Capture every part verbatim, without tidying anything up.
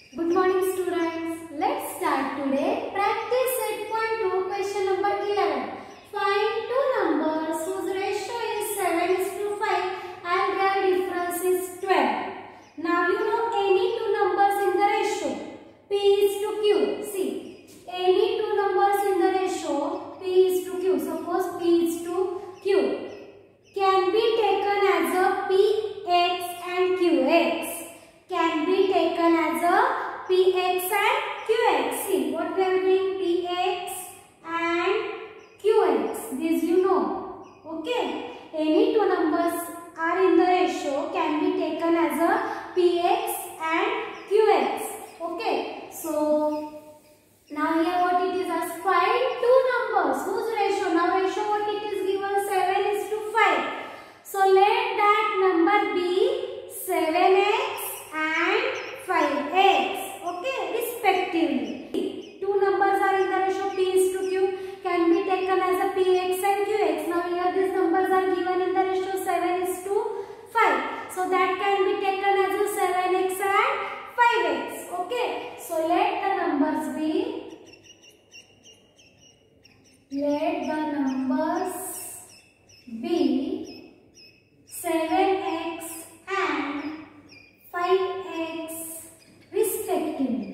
Good morning students. Let's start today. Practice eight point two question number eleven. Find two numbers whose ratio is seven is to five and their difference is twelve. Now you know any two numbers in the ratio. P is to Q. See, any two numbers in the ratio P is to Q. Suppose P is to Q. Can be taken as a P X and Q X. Can be taken as a P X and Q X. See what we are doing, P X and Q X. This you know. Okay. Any two numbers are in the ratio can be taken as a P X and Q X. Okay. So now here what it is as find two numbers whose ratio. Now ratio what it is given seven is to five. So let that number be seven X and five X. Okay, respectively. Two numbers are in the ratio P is to Q, can be taken as a P X and Q X. Now here these numbers are given in the ratio seven is to five. So that can be taken as a seven X and five X. Okay, so let the numbers be, let the numbers be seven X and five X respectively.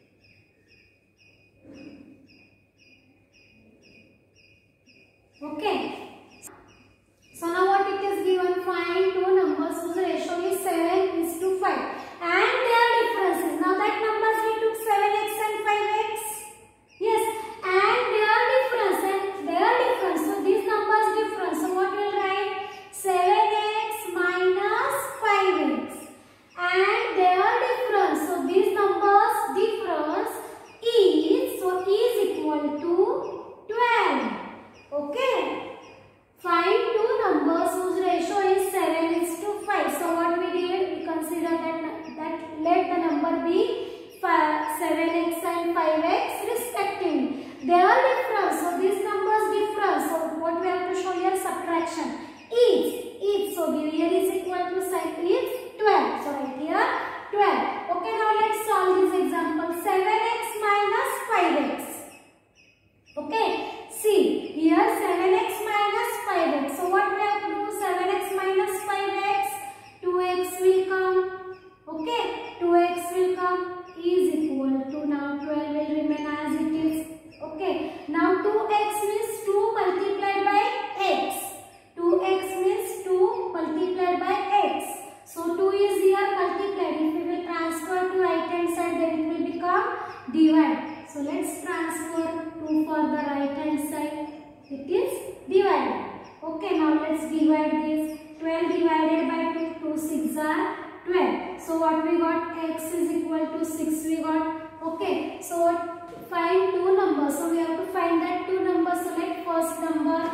Okay. So now what it is given, find two numbers whose ratio is seven is to five and their differences. Now that numbers we took seven X and five X. Yes, and their difference and their difference. So these numbers difference. So what will write? seven X minus five X. And their difference. So these numbers difference is, so is equal to twelve. Okay. Find two numbers whose ratio is seven is to five. So what we did, we consider that, that let the number be seven X and five X respectively. Their difference. So these numbers difference. So what we have to show here, subtraction. Is, is. So here is equal to sign is twelve. So right here twelve. Okay, now let's solve this example. seven X minus five X. Okay, see here seven X minus five X. So what we have to do? seven X minus five X. two X will come. Okay, two X will come is equal to, now twelve will remain as it is. Okay, now two X means two multiplied by X. two X means two multiplied by X. So two is here multiplied. If we will transfer to right hand side, then it will become divide. So let's transfer two for the right hand side. It is divided. Okay, now let's divide this. twelve divided by two, two six are twelve. So what we got? X is equal to six we got. Okay, so what, find two numbers. So we have to find that two numbers. Select first number.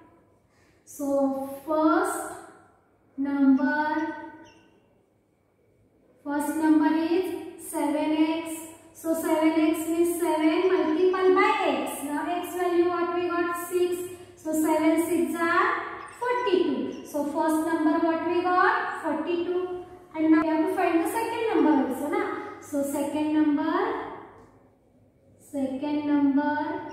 So first number, first number is seven X. So seven X means seven multiplied by X. Now X value what we got? six. So seven six are forty-two. So first number what we got? forty-two. And now we have to find the second number also, na? So second number, second number,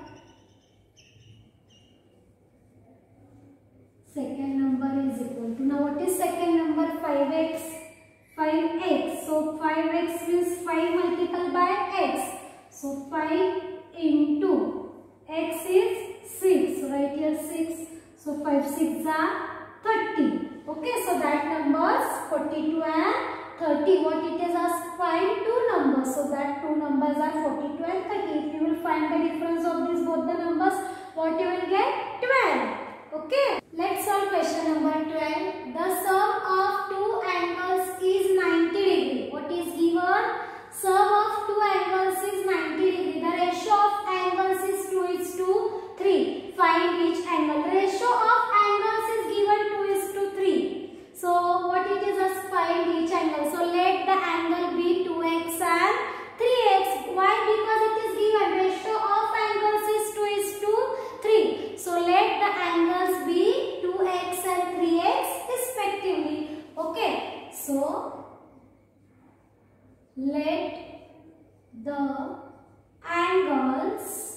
second number is equal to, now what is second number? five X. five X. So five X means five multiplied by X. So five into X is six. So right here six. So five six are thirty. Okay, so that numbers forty-two and thirty. What it is as find two numbers. So that two numbers are forty-two and thirty. If you will find the difference of these both the numbers, what you will get? twelve. Okay. Let's solve question number twelve. The sum of two angles is ninety degree. What is given? Sum of two angles is ninety degree. The ratio of angles is two is to three. Find each angle. The ratio of angles is given two is to three. So what it is as find each angle. So let the angle be two X and three X. Why? Because it is given ratio of angles is two is to three. So let the angles be two X and three X respectively. Okay. So let the angles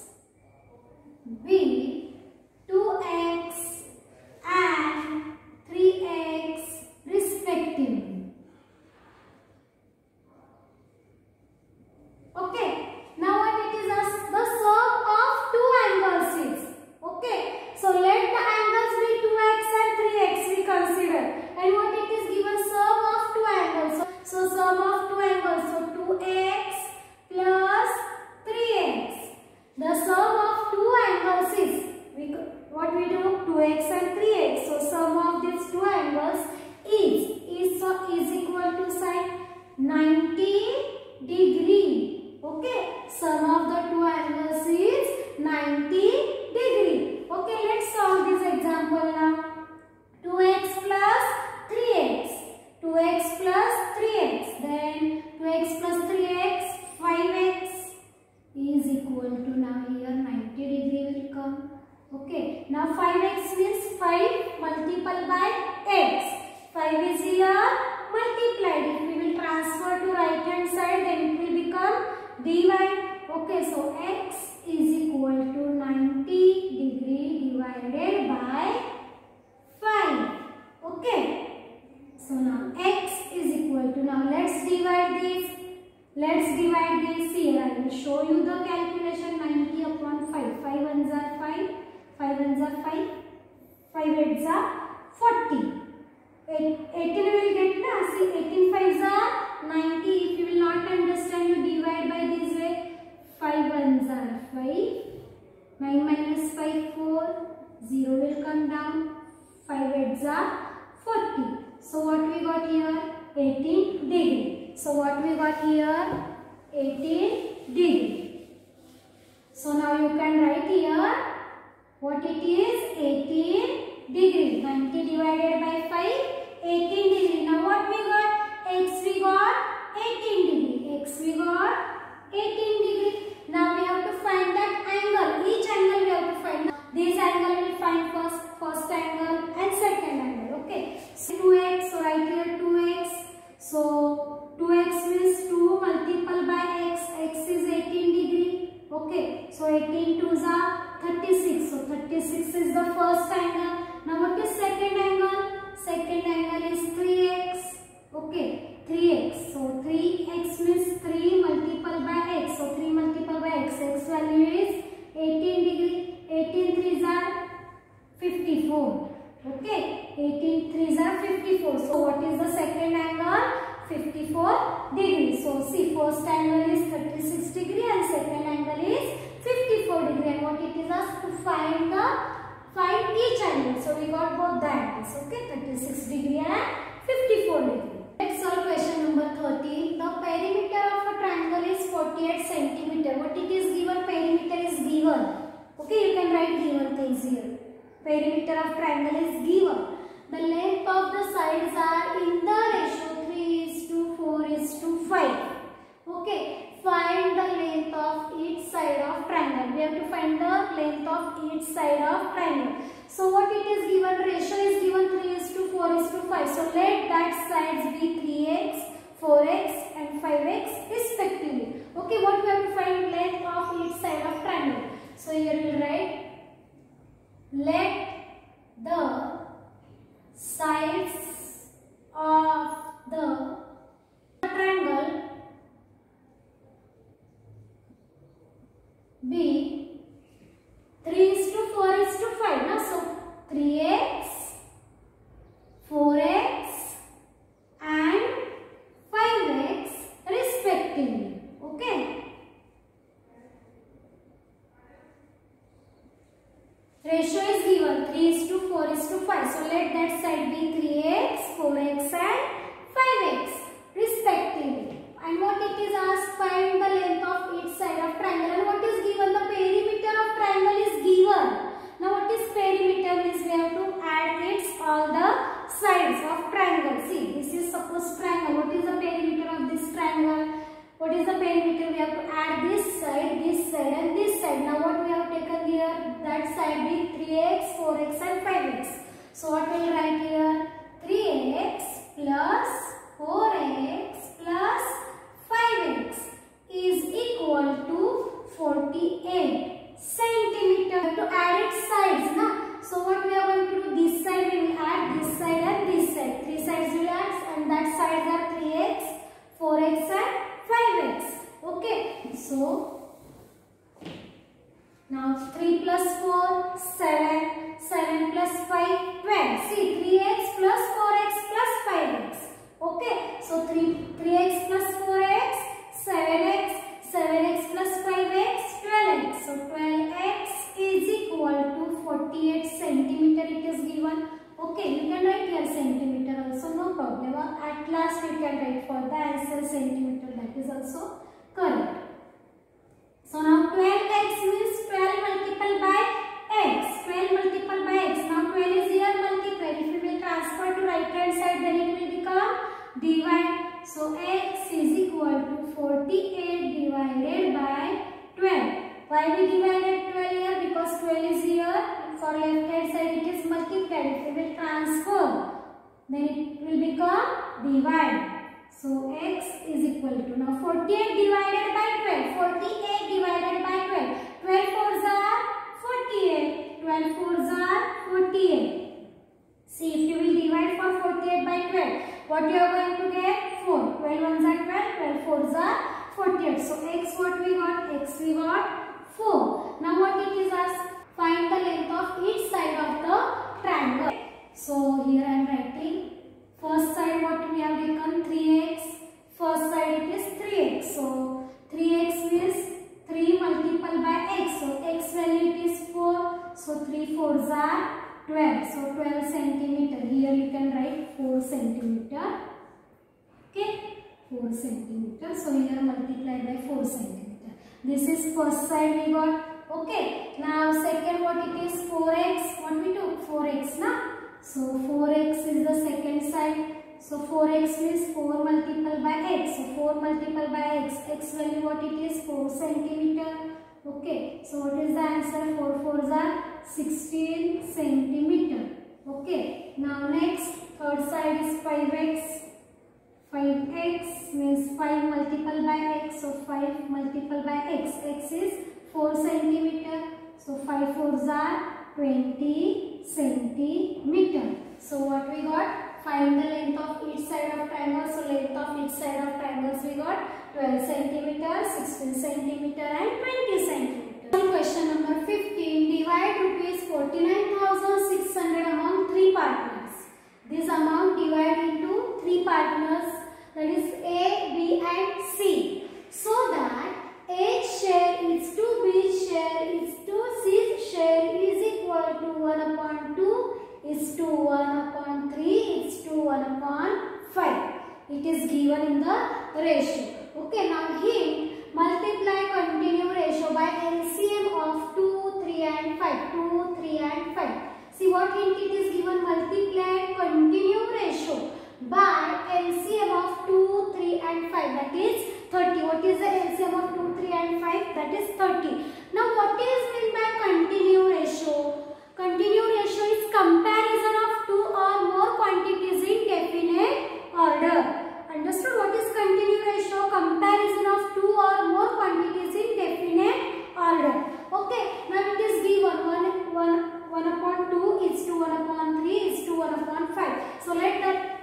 be two x and three x respectively. Okay. Now what it is asked? The sum of two angles is. Okay. So let the angles be two x and three x we consider. And what it is given? Sum of two angles. So, so sum of two angles. So two x plus three x. The sum of two angles is, we, what we do? two x and three x. So sum of these two angles is, is, so is equal to sine ninety degree. Okay, sum of the two angles is ninety degree. Okay, let's solve this example now. two x plus three x. two x plus three x. Then two x plus three x, five x is equal to, now here ninety degree will come. Okay, now five x means five multiplied by x. five is here multiplied. If we will transfer to right hand side, then it will become divide. Okay, so x is equal to ninety degree divided by five. Okay, so now x is equal to, now let's divide this. Let's divide this here. I will show you the calculation. Ninety upon five. five ones are five. five ones are five. five eights are forty. eighteen will get na. See, eighteen fives are ninety. If you will not understand, you divide by this way. five ones are five. nine minus five, four. zero will come down. five eights are forty. So what we got here? eighteen degree. So what we got here? eighteen degree. So now you can write here what it is? eighteen degree. ninety divided by five, eighteen degree. Now what we got? X we got eighteen degree. X we got eighteen degree. Now we have to find that angle. Each angle we have to find. This angle we will find first. First angle and second angle. Okay. So two x. So write here two x. So two x means two multiplied by x. X is eighteen degree. Okay. So eighteen twos are thirty-six. So thirty-six is the first angle. Now what is second angle? Second angle is three x. Okay. three x. So three x means three multiplied by x. So three multiplied by x. X value is eighteen degree. eighteen threes are fifty-four. Okay. eighteen threes are fifty-four. So what is the second angle? fifty-four degree. So see, first angle is thirty-six degree and second angle is fifty-four degree. And what it is asked to find the find each angle. So we got both the angles. Okay, thirty-six degree and fifty-four degree. Let's solve question number thirteen. The perimeter of a triangle is forty-eight centimeter. What it is given? Perimeter is given. Okay, you can write given things here. Perimeter of triangle is given. The length of the sides are in the ratio three is to four is to five. Okay, find the length of each side of triangle. We have to find the length of each side of triangle. So what it is given? Ratio is given three is to four is to five. So let that sides be three x, four x and five x respectively. Okay, what we have to find? Length of each side of triangle. So here we will write, let the sides of the triangle be three is to four is to five. Now, so three x, four x and five x respectively. Okay. Ratio is given three is to four is to five. So let that side be three x, four x and five x respectively. And what it is asked, find the length of each side of triangle. And what is given? The perimeter of triangle is given. Now what is perimeter means? We have to add its all the sides of triangle. See, this is suppose triangle. What is the perimeter of this triangle? What is the perimeter? We have to add this side, this side and this side. Now what we have taken here? That side be three x, four x and five x. So what we will write here? three x plus four x plus five x is equal four x and five x. Okay, so now three plus four, seven, seven plus five, twelve. See, three x plus four x plus five x. Okay, so three, three x plus four x, seven x, seven x plus five x, twelve x. So twelve x is equal to forty-eight centimeter it is given. Okay, you can write here centimeter also, no problem. At last you can write for the answer centimeter, that is also correct. So now twelve x means twelve multiplied by x. twelve multiplied by x. Now twelve is here multiplied. If we will transfer to right hand side, then it will become divide. So x is equal to forty-eight divided by twelve. Why we divided twelve here? Because twelve is here. For left hand side it is multiplied. If we will transfer, then it will become divide. So x is equal to, now forty-eight divided by twelve. forty-eight divided by twelve. twelve fours are forty-eight. twelve fours are forty-eight. See, if you will divide for forty-eight by twelve, what you are going to get? four. twelve ones are twelve. twelve fours are forty-eight. So x what we got? X we got four. Now what it is asked? Find the length of each side of the triangle. So here I am writing. First side what we have taken? three x. First side it is three x. So three x means three multiplied by x. So x value it is four. So three fours are twelve. So twelve centimeter. Here you can write four centimeter. Okay. four centimeter. So here multiply by four centimeter. This is first side we got. Okay, now second what it is? four x. What we took? four x na? So four x is the second side. So four x means four multiplied by x. So four multiplied by x. X value what it is? four centimeter. Okay, so what is the answer? four fours are sixteen centimeter. Okay, now next third side is five x. five x means five multiplied by x. So five multiplied by x. X is four centimeter. So five fours are twenty centimeter. So what we got? Find the length of each side of triangle. So length of each side of triangles we got twelve centimeter, sixteen centimeter and twenty centimeter. Question number fifteen. Divide rupees forty-nine thousand six hundred among three partners. This amount divide into three partners, that is A, B and C. So that A's share is to B's share is to C's share is equal to one upon two is to one upon three is to one upon five. It is given in the ratio. Okay, now hint, multiply continue ratio by L C M of two, three and five. two, three and five. See what hint it is given? Multiply continue ratio by L C M of two, three and five, that is thirty. What is the L C M of two, three and five? That is thirty. Now what is meant by continue ratio? Continue ratio is comparison of two or more quantities in definite order. Understood what is continue ratio? Comparison of two or more quantities in definite order. Okay, now it is given one, one, one upon two is to one upon three is to one upon five. So let that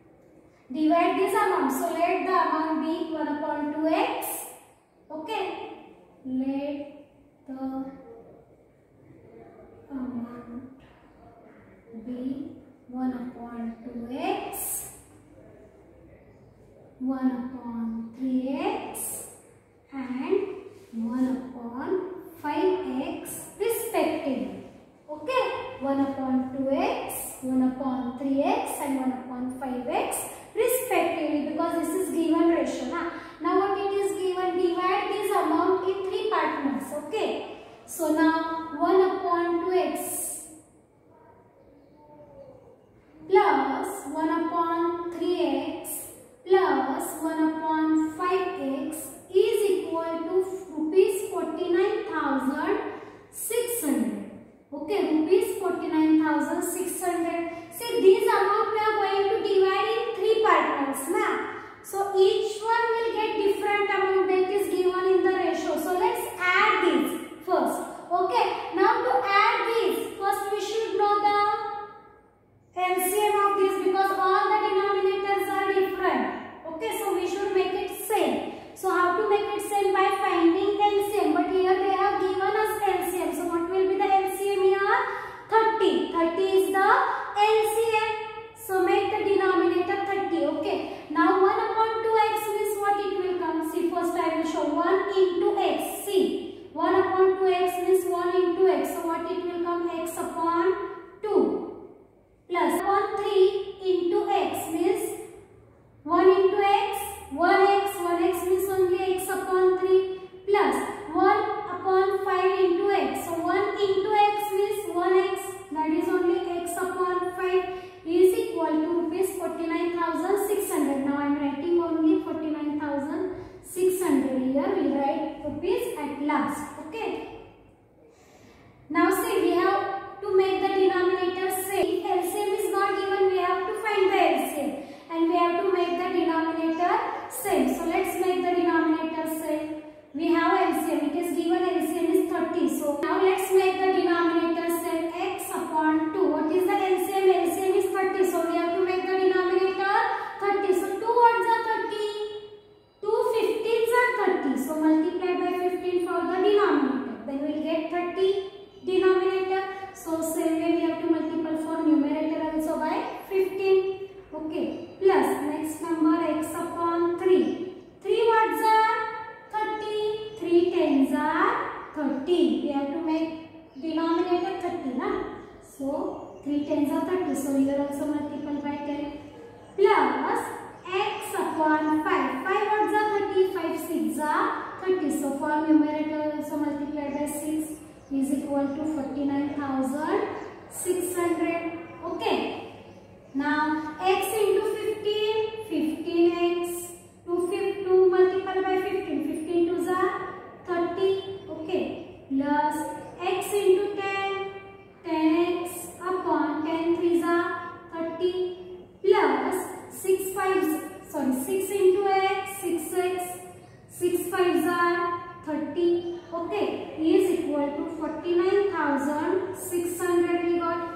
divide this amount. So let the amount be one upon two x. Okay. Let the amount be one upon two x, one upon three x and one upon five x respectively. Okay. one upon two x, one upon three x and one upon five x respectively, because this is given ratio. Na? Now what it is given? Divide this amount in three partners. Okay. So now one upon two x plus one upon three x plus one upon plus x upon five. five ones are thirty, five six are thirty. So for numerator also multiplied by six is equal to forty-nine thousand six hundred. Okay. Now x into fifteen, fifteen x. two multiplied by fifteen, fifteen twos are thirty. Okay. Plus x into ten, ten x upon ten threes are thirty. Plus six fives, sorry, six into x, six x, six fives are thirty. Okay, is equal to forty-nine thousand six hundred we got.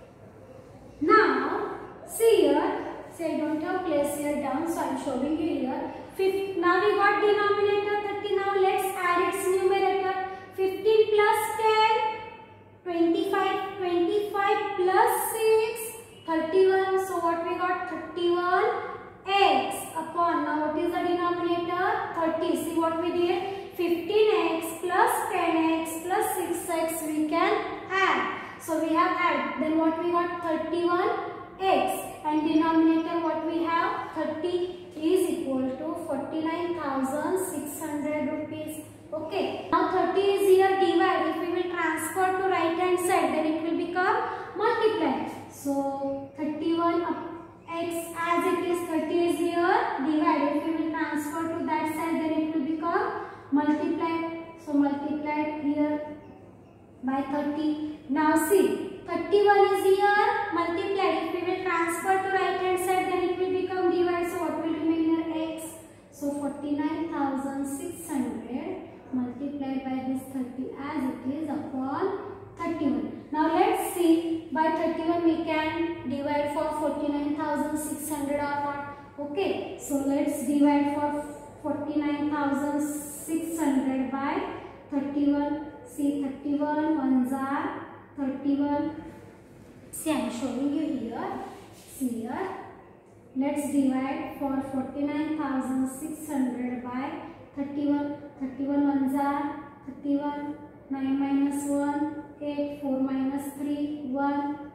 Now, see here, see I don't have place here down, so I am showing you here. Fifth, now we got denominator thirty, now let's add its numerator. fifteen plus ten, twenty-five, twenty-five plus six, thirty-one. So what we got? thirty-one x upon, now what is the denominator? thirty. See what we did? fifteen x plus ten x plus six x we can add. So we have add. Then what we got? thirty-one x. And denominator what we have? thirty is equal to forty-nine thousand six hundred rupees. Okay. Now thirty is here divide. If we will transfer to right hand side, then it will become multiply. So thirty-one x as it is, thirty is here divide. If we will transfer to that side, then it will become multiply. So multiply here by thirty. Now see, thirty-one is here multiplied. If we will transfer to right hand side, then it will become divide. So what will remain here? X. So forty-nine thousand six hundred multiplied by this thirty as it is upon thirty-one. Now let's see, by thirty-one we can divide for forty-nine thousand six hundred or not. Okay, so let's divide for forty-nine thousand six hundred by thirty-one. See, thirty-one ones are thirty-one. See, I am showing you here. See here. Let's divide for forty-nine thousand six hundred by thirty-one. thirty-one ones are thirty-one. nine minus one, eight. four minus three, one.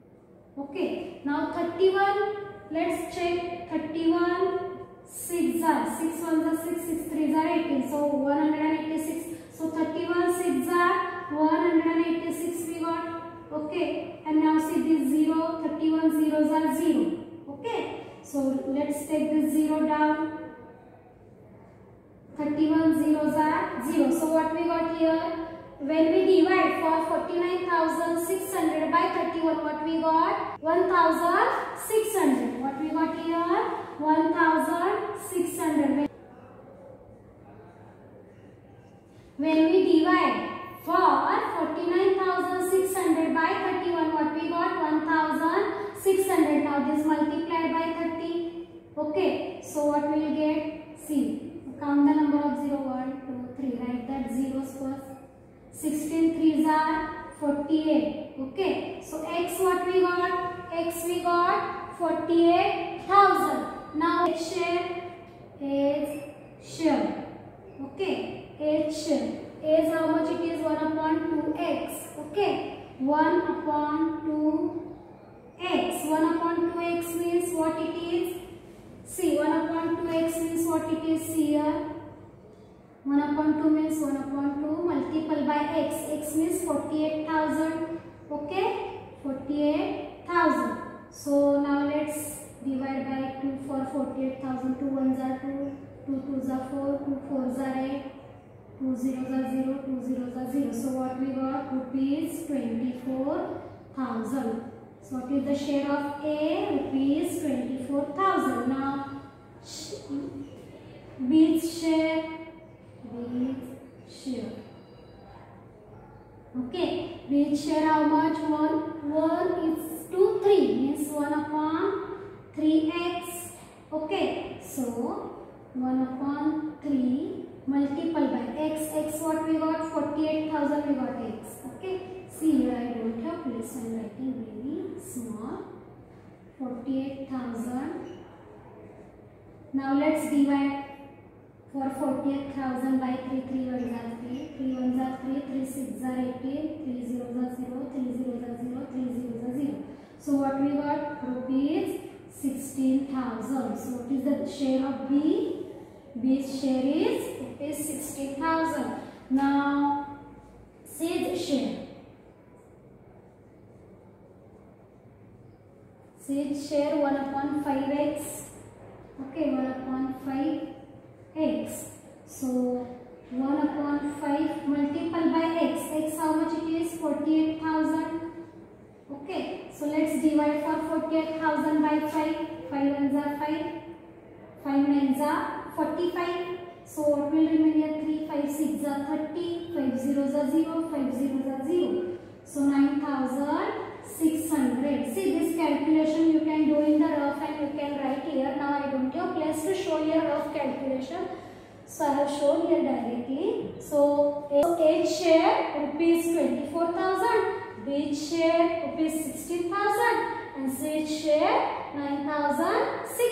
Okay. Now thirty-one. Let's check. thirty-one. six are. six ones are six. six threes are eighteen. So one hundred eighty-six. So thirty-one six are one hundred eighty-six we got. Okay. And now see this zero. thirty-one zeros are zero. Okay. So let's take this zero down. thirty-one zeros are zero. So what we got here? When we divide for forty-nine thousand six hundred by thirty-one, what we got? one thousand six hundred. What we got here? one thousand six hundred. When we divide for forty-nine thousand six hundred by thirty-one, what we got? one thousand six hundred. Now this multiplied by thirty. Okay. So what we will get? See. Count the number of zero. one, two, three. Write that zeros first. sixteen threes are forty-eight. Okay. So x what we got? X we got forty-eight thousand. Now its share is share. Okay. Its share is how much it is? one upon two x. Okay. one upon two x. one upon two x means what it is? See, one upon two x means what it is here. one upon two means one upon two multiple by x. X means forty-eight thousand. Okay? forty-eight thousand. So now let's divide by two for forty-eight thousand. two ones are two, two twos are four, two fours are eight, two zeros are zero, two zeros are zero. So what we got? Rupees twenty-four thousand. So what is the share of A? Rupees twenty-four thousand. Now B's share, B's share. Okay, B's share how much? one, one is two, three means one upon three x. Okay, so one upon three multiple by x. X what we got? forty-eight thousand we got x. Okay, see here I don't have place, I am writing very small. forty-eight thousand. Now let's divide for forty-eight thousand by three. three ones are three, three ones are three, three sixes are eighteen, three zeros are zero, three zeros are zero, three zeros are zero. So what we got? Rupees sixteen thousand. So what is the share of B? B's share is rupees sixteen thousand. Now C's share. C's share one upon five x. Okay, one upon five x. So one upon five multiplied by x. X how much it is? forty-eight thousand. Okay, so let's divide for forty-eight thousand by five. five ones are five. five nines are forty-five. So what will remain here? three. five six are thirty. five zeros are zero. five zeros are zero. So nine thousand six hundred. See, this calculation you can do in the rough and you can write here. Now I don't have place to show your rough calculation. So I have shown here directly. So A's share rupees twenty-four thousand. B's share rupees sixteen thousand and C's share nine thousand six